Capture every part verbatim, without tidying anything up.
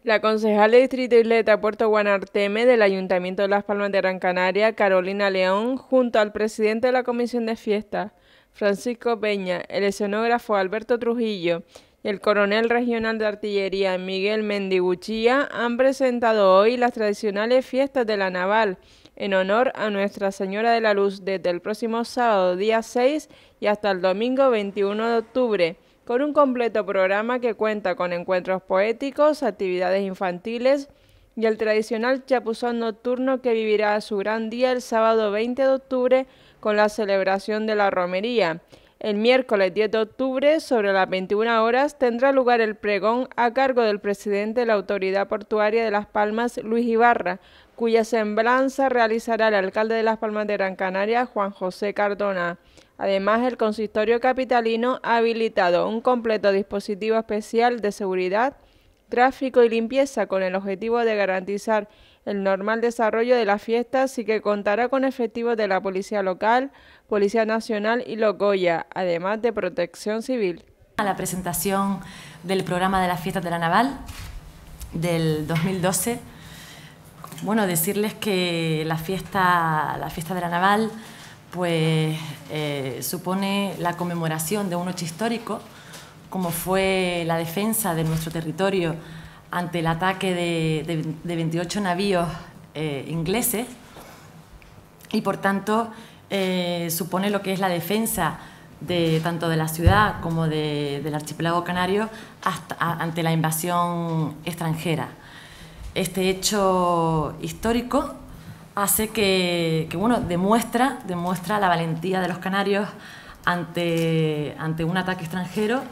La concejal de Distrito Isleta Puerto Guanarteme del Ayuntamiento de Las Palmas de Gran Canaria, Carolina León, junto al presidente de la Comisión de Fiestas, Francisco Peña, el escenógrafo Alberto Trujillo y el coronel regional de artillería Miguel Mendiguchía, han presentado hoy las tradicionales fiestas de la Naval en honor a Nuestra Señora de la Luz desde el próximo sábado día seis y hasta el domingo veintiuno de octubre. Con un completo programa que cuenta con encuentros poéticos, actividades infantiles y el tradicional chapuzón nocturno que vivirá su gran día el sábado veinte de octubre con la celebración de la romería. El miércoles diez de octubre, sobre las veintiuna horas, tendrá lugar el pregón a cargo del presidente de la Autoridad Portuaria de Las Palmas, Luis Ibarra, cuya semblanza realizará el alcalde de Las Palmas de Gran Canaria, Juan José Cardona. Además, el consistorio capitalino ha habilitado un completo dispositivo especial de seguridad, tráfico y limpieza con el objetivo de garantizar el normal desarrollo de las fiestas y que contará con efectivos de la Policía Local, Policía Nacional y Logoya, además de Protección Civil. A la presentación del programa de las fiestas de la Naval del dos mil doce, bueno, decirles que la fiesta, la fiesta de la Naval pues eh, supone la conmemoración de un hecho histórico, como fue la defensa de nuestro territorio ante el ataque de, de, de veintiocho navíos eh, ingleses, y por tanto eh, supone lo que es la defensa de, tanto de la ciudad como de, del archipiélago canario hasta, a, ante la invasión extranjera. Este hecho histórico hace que, que bueno, demuestra, demuestra la valentía de los canarios ante, ante un ataque extranjero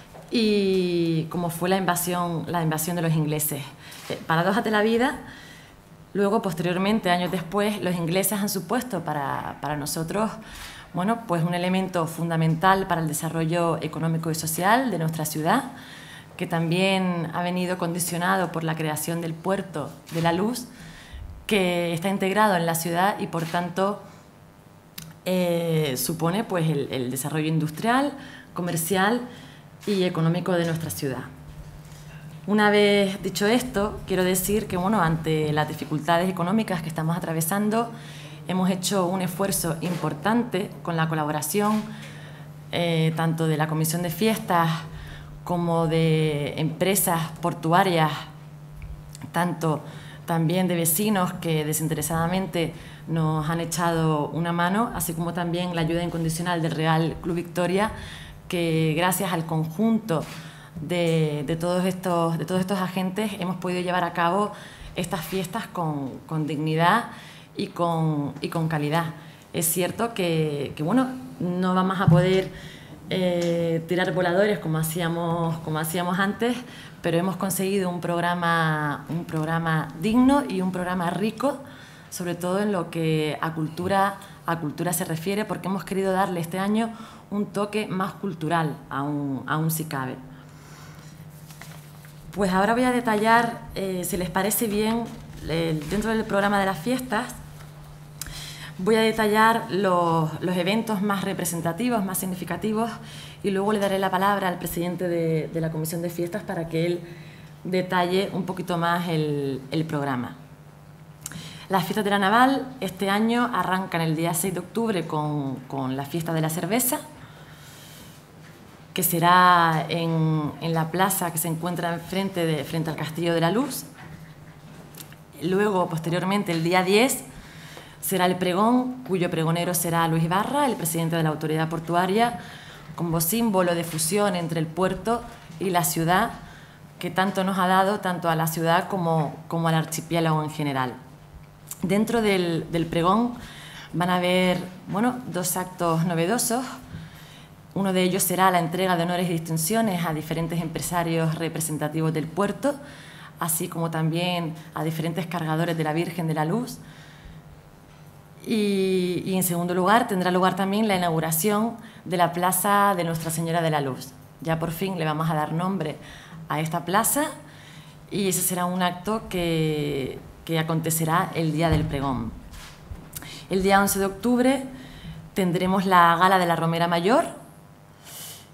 y como fue la invasión, la invasión de los ingleses. Eh, paradojas de la vida, luego, posteriormente, años después, los ingleses han supuesto para, para nosotros bueno, pues un elemento fundamental para el desarrollo económico y social de nuestra ciudad, que también ha venido condicionado por la creación del puerto de la Luz, que está integrado en la ciudad y por tanto eh, supone pues, el, el desarrollo industrial, comercial y económico de nuestra ciudad. Una vez dicho esto, quiero decir que bueno, ante las dificultades económicas que estamos atravesando, hemos hecho un esfuerzo importante con la colaboración eh, tanto de la Comisión de Fiestas como de empresas portuarias, tanto también de vecinos que desinteresadamente nos han echado una mano, así como también la ayuda incondicional del Real Club Victoria, que gracias al conjunto de, de, todos, estos, de todos estos agentes hemos podido llevar a cabo estas fiestas con, con dignidad y con, y con calidad. Es cierto que, que bueno, no vamos a poder eh, tirar voladores como hacíamos, como hacíamos antes, pero hemos conseguido un programa, un programa digno y un programa rico, sobre todo en lo que a cultura, a cultura se refiere, porque hemos querido darle este año un toque más cultural, aún, aún si cabe. Pues ahora voy a detallar, eh, si les parece bien, eh, dentro del programa de las fiestas, voy a detallar los, los eventos más representativos, más significativos, y luego le daré la palabra al presidente de, de la Comisión de Fiestas para que él detalle un poquito más el, el programa. Las fiestas de la Naval este año arrancan el día seis de octubre con, con la fiesta de la cerveza, que será en, en la plaza que se encuentra frente, de, frente al Castillo de la Luz. Luego, posteriormente, el día diez, será el pregón, cuyo pregonero será Luis Ibarra, el presidente de la Autoridad Portuaria, como símbolo de fusión entre el puerto y la ciudad, que tanto nos ha dado tanto a la ciudad como, como al archipiélago en general. Dentro del, del pregón van a haber bueno, dos actos novedosos. Uno de ellos será la entrega de honores y distinciones a diferentes empresarios representativos del puerto, así como también a diferentes cargadores de la Virgen de la Luz. Y, y en segundo lugar tendrá lugar también la inauguración de la Plaza de Nuestra Señora de la Luz. Ya por fin le vamos a dar nombre a esta plaza y ese será un acto que, que acontecerá el día del pregón. El día once de octubre tendremos la Gala de la Romera Mayor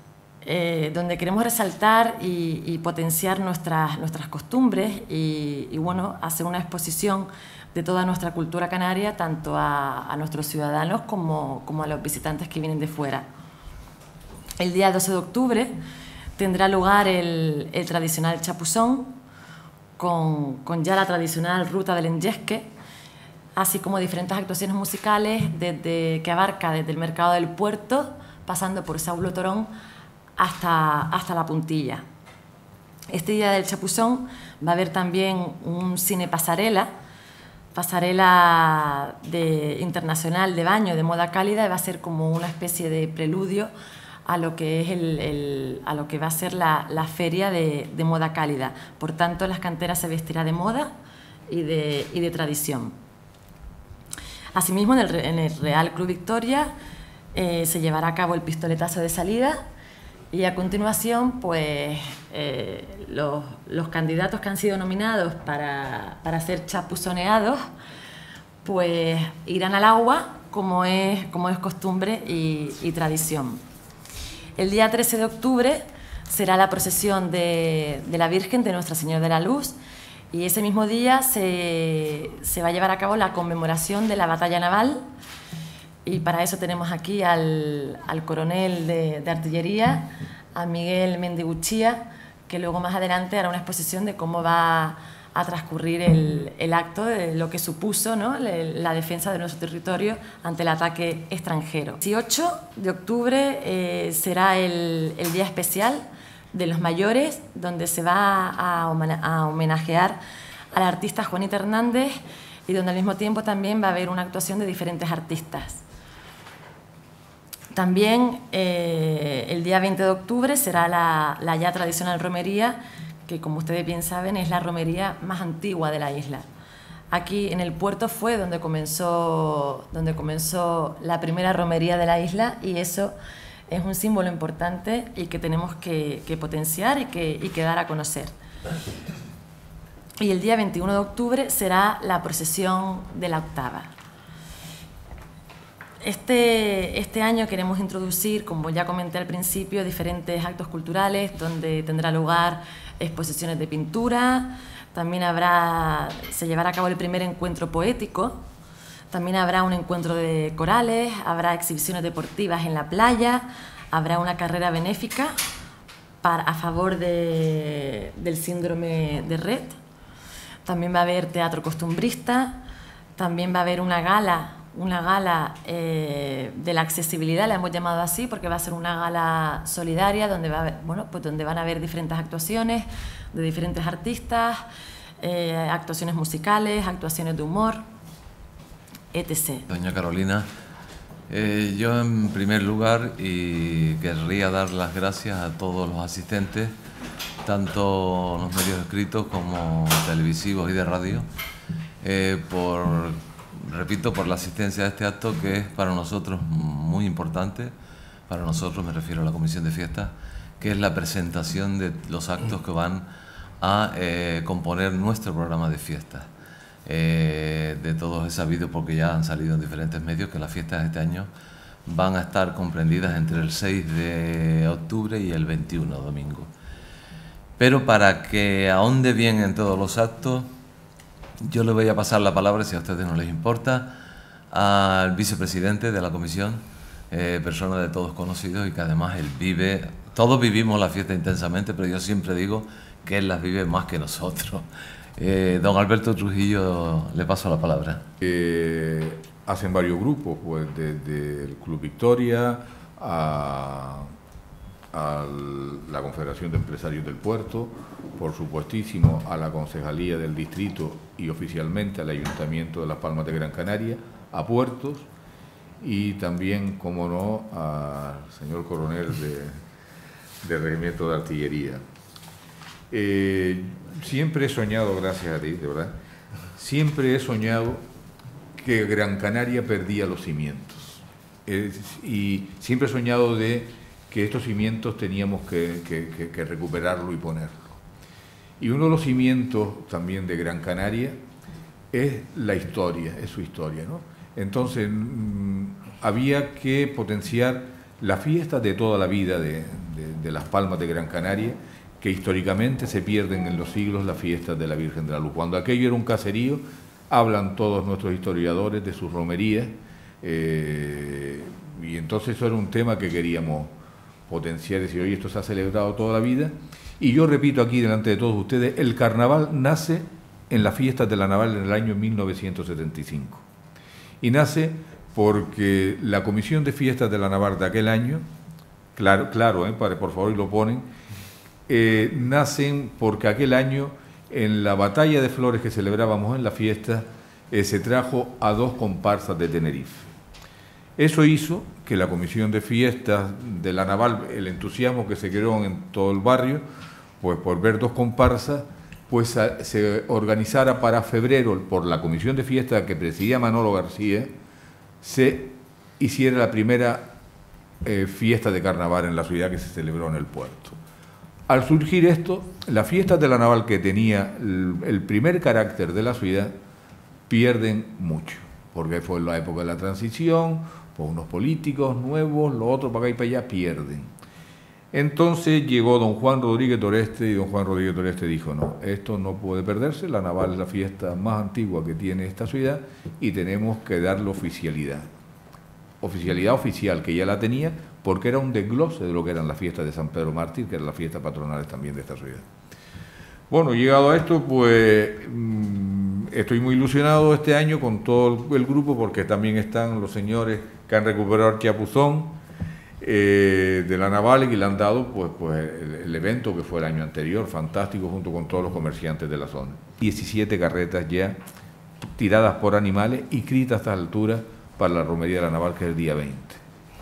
eh, donde queremos resaltar y, y potenciar nuestras, nuestras costumbres y, y bueno, hacer una exposición de toda nuestra cultura canaria, tanto a, a nuestros ciudadanos como, como a los visitantes que vienen de fuera. El día doce de octubre tendrá lugar el, el tradicional chapuzón, con, con ya la tradicional ruta del Enllesque, así como diferentes actuaciones musicales desde, que abarca desde el Mercado del Puerto, pasando por Saulo Torón, hasta, hasta La Puntilla. Este día del chapuzón va a haber también un cine pasarela, pasarela de, internacional de baño de moda cálida, y va a ser como una especie de preludio a lo que, es el, el, a lo que va a ser la, la feria de, de moda cálida. Por tanto, las canteras se vestirá de moda y de, y de tradición. Asimismo, en el, en el Real Club Victoria eh, se llevará a cabo el pistoletazo de salida, y a continuación, pues, eh, los, los candidatos que han sido nominados para, para ser chapuzoneados, pues irán al agua, como es, como es costumbre y, y tradición. El día trece de octubre será la procesión de, de la Virgen de Nuestra Señora de la Luz, y ese mismo día se, se va a llevar a cabo la conmemoración de la batalla naval, y para eso tenemos aquí al, al coronel de, de artillería, a Miguel Mendiguchía, que luego más adelante hará una exposición de cómo va a transcurrir el, el acto, de lo que supuso, ¿no?, la defensa de nuestro territorio ante el ataque extranjero. El dieciocho de octubre eh, será el, el día especial de los mayores, donde se va a, a homenajear a la artista Juanita Hernández, y donde al mismo tiempo también va a haber una actuación de diferentes artistas. También eh, el día veinte de octubre será la, la ya tradicional romería, que como ustedes bien saben es la romería más antigua de la isla. Aquí en el puerto fue donde comenzó, donde comenzó la primera romería de la isla, y eso es un símbolo importante y que tenemos que, que potenciar y que, y que dar a conocer. Y el día veintiuno de octubre será la procesión de la octava. Este, este año queremos introducir, como ya comenté al principio, diferentes actos culturales donde tendrá lugar exposiciones de pintura, también habrá, se llevará a cabo el primer encuentro poético, también habrá un encuentro de corales, habrá exhibiciones deportivas en la playa, habrá una carrera benéfica para, a favor de, del síndrome de Rett, también va a haber teatro costumbrista, también va a haber una gala una gala eh, de la accesibilidad, la hemos llamado así porque va a ser una gala solidaria donde, va a haber, bueno, pues donde van a haber diferentes actuaciones de diferentes artistas, eh, actuaciones musicales, actuaciones de humor, etcétera. Doña Carolina, eh, yo en primer lugar y querría dar las gracias a todos los asistentes, tanto los medios escritos como televisivos y de radio, eh, por... repito, por la asistencia a este acto, que es para nosotros muy importante. Para nosotros, me refiero a la Comisión de Fiestas, que es la presentación de los actos que van a eh, componer nuestro programa de fiestas. Eh, de todos es sabido, porque ya han salido en diferentes medios, que las fiestas de este año van a estar comprendidas entre el seis de octubre y el veintiuno, domingo. Pero para que ahonde bien en todos los actos, yo le voy a pasar la palabra, si a ustedes no les importa, al vicepresidente de la comisión, eh, persona de todos conocidos, y que además él vive, todos vivimos la fiesta intensamente, pero yo siempre digo que él las vive más que nosotros. Eh, don Alberto Trujillo, le paso la palabra. Eh, hacen varios grupos, pues desde el Club Victoria a, a la Confederación de Empresarios del Puerto, por supuestísimo a la Concejalía del Distrito y oficialmente al Ayuntamiento de Las Palmas de Gran Canaria, a Puertos, y también, como no, al señor coronel de, del Regimiento de Artillería. Eh, siempre he soñado, gracias a ti, de verdad, siempre he soñado que Gran Canaria perdía los cimientos. Eh, y siempre he soñado de que estos cimientos teníamos que, que, que, que recuperarlo y ponerlo. Y uno de los cimientos también de Gran Canaria es la historia, es su historia, ¿no? Entonces, mmm, había que potenciar la fiesta de toda la vida de, de, de Las Palmas de Gran Canaria, que históricamente se pierden en los siglos las fiestas de la Virgen de la Luz. Cuando aquello era un caserío, hablan todos nuestros historiadores de sus romerías, eh, y entonces eso era un tema que queríamos potenciar, y decir, oye, esto se ha celebrado toda la vida. Y yo repito aquí delante de todos ustedes, el carnaval nace en las fiestas de la Naval en el año mil novecientos setenta y cinco. Y nace porque la Comisión de Fiestas de la Naval de aquel año, claro, claro, eh, para, por favor, y lo ponen, eh, nacen porque aquel año, en la batalla de flores que celebrábamos en la fiesta, eh, se trajo a dos comparsas de Tenerife. Eso hizo que la Comisión de Fiestas de la Naval, el entusiasmo que se creó en todo el barrio, pues por ver dos comparsas, pues a, se organizara para febrero, por la Comisión de Fiestas que presidía Manolo García, se hiciera la primera eh, fiesta de carnaval en la ciudad, que se celebró en el puerto. Al surgir esto, las fiestas de la Naval, que tenía el, el primer carácter de la ciudad, pierden mucho, porque fue en la época de la transición, pues unos políticos nuevos, los otros para acá y para allá pierden. Entonces llegó don Juan Rodríguez Toreste, y don Juan Rodríguez Toreste dijo, no, esto no puede perderse, la Naval es la fiesta más antigua que tiene esta ciudad y tenemos que darle oficialidad. Oficialidad oficial, que ya la tenía, porque era un desglose de lo que eran las fiestas de San Pedro Mártir, que eran las fiestas patronales también de esta ciudad. Bueno, llegado a esto, pues mmm, estoy muy ilusionado este año con todo el grupo, porque también están los señores que han recuperado el Chiapuzón, Eh, de la Naval, y le han dado pues, pues el, el evento que fue el año anterior, fantástico, junto con todos los comerciantes de la zona. diecisiete carretas ya tiradas por animales, inscritas a esta altura para la romería de la Naval, que es el día veinte.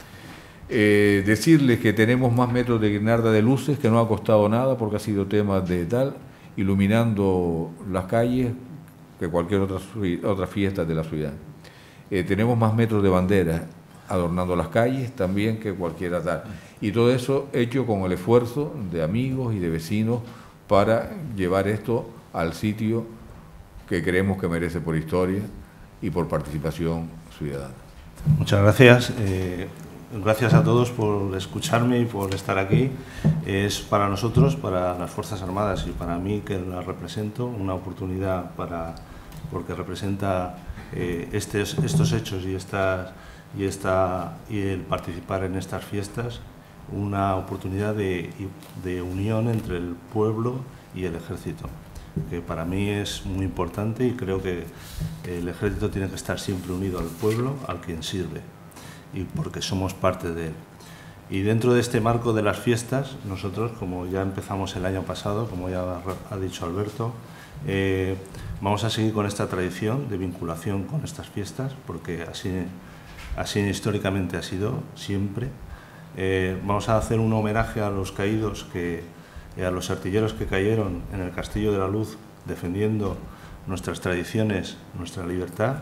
Eh, decirles que tenemos más metros de guirnalda de luces, que no ha costado nada, porque ha sido tema de tal, iluminando las calles, que cualquier otra, otra fiesta de la ciudad. Eh, tenemos más metros de banderas adornando las calles también que cualquiera tal. Y todo eso hecho con el esfuerzo de amigos y de vecinos para llevar esto al sitio que creemos que merece por historia y por participación ciudadana. Muchas gracias. Eh, gracias a todos por escucharme y por estar aquí. Es para nosotros, para las Fuerzas Armadas y para mí, que las represento, una oportunidad para, porque representa eh, estes, estos hechos y estas y, esta, y el participar en estas fiestas, una oportunidad de, de unión entre el pueblo y el ejército, que para mí es muy importante, y creo que el ejército tiene que estar siempre unido al pueblo, al quien sirve, y porque somos parte de él. Y dentro de este marco de las fiestas, nosotros, como ya empezamos el año pasado, como ya ha dicho Alberto, eh, vamos a seguir con esta tradición de vinculación con estas fiestas, porque así Así históricamente ha sido siempre. Eh, vamos a hacer un homenaje a los caídos, que, eh, a los artilleros que cayeron en el Castillo de la Luz defendiendo nuestras tradiciones, nuestra libertad.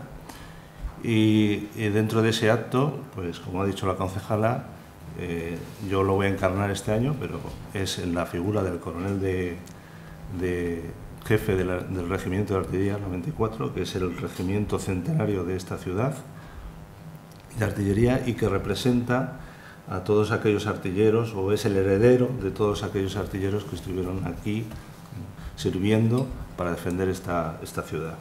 Y, y dentro de ese acto, pues como ha dicho la concejala, eh, yo lo voy a encarnar este año, pero es en la figura del coronel de, de jefe de la, del Regimiento de Artillería noventa y cuatro, que es el regimiento centenario de esta ciudad de artillería, y que representa a todos aquellos artilleros, o es el heredero de todos aquellos artilleros que estuvieron aquí sirviendo para defender esta, esta ciudad.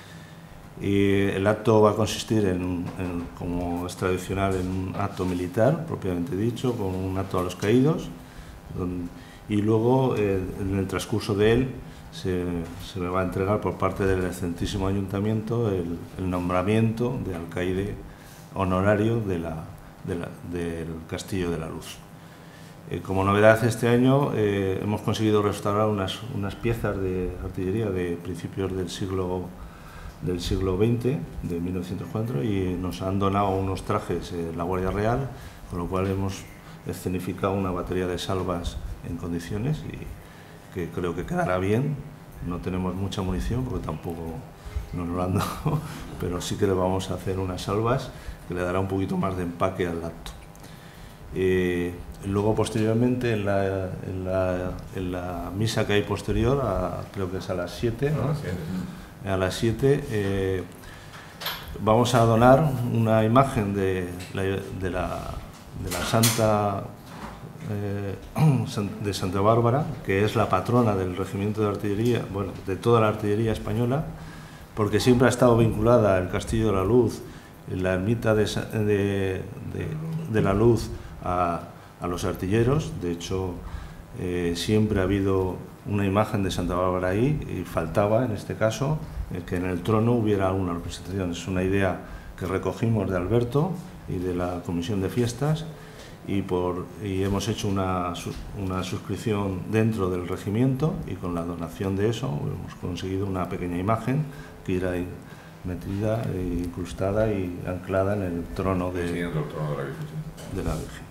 Y el acto va a consistir, en, en, como es tradicional, en un acto militar, propiamente dicho, con un acto a los caídos, donde, y luego eh, en el transcurso de él se, se me va a entregar por parte del excelentísimo ayuntamiento el, el nombramiento de alcaide honorario de la, de la, del Castillo de la Luz. Eh, como novedad este año eh, hemos conseguido restaurar unas, unas piezas de artillería de principios del siglo, del siglo veinte, de mil novecientos cuatro, y nos han donado unos trajes eh, la Guardia Real, con lo cual hemos escenificado una batería de salvas en condiciones, y que creo que quedará bien. No tenemos mucha munición porque tampoco nos lo han dado, pero sí que le vamos a hacer unas salvas que le dará un poquito más de empaque al acto. Eh, luego, posteriormente, en la, en, la, en la misa que hay posterior, a, creo que es a las siete, ¿no? A las siete, eh, vamos a donar una imagen de la, de la, de la Santa eh, de Santa Bárbara, que es la patrona del regimiento de artillería, bueno, de toda la artillería española, porque siempre ha estado vinculada el Castillo de la Luz, la ermita de, de, de, de la Luz a, a los artilleros. De hecho, eh, siempre ha habido una imagen de Santa Bárbara ahí, y faltaba en este caso eh, que en el trono hubiera alguna representación. Es una idea que recogimos de Alberto y de la Comisión de Fiestas, y, por, y hemos hecho una, una suscripción dentro del regimiento, y con la donación de eso hemos conseguido una pequeña imagen que irá metida, e incrustada y anclada en el trono de, el trono de la Virgen. De la Virgen.